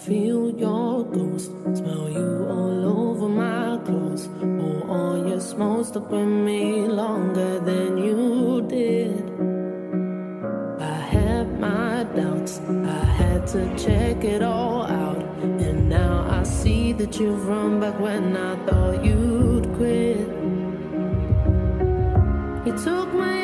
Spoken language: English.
feel your ghost, smell you all over my clothes. Oh, all your smoke stuck with me longer than you did. I had my doubts, I had to check it all out. And now I see that you've run back when I thought you'd quit. You took my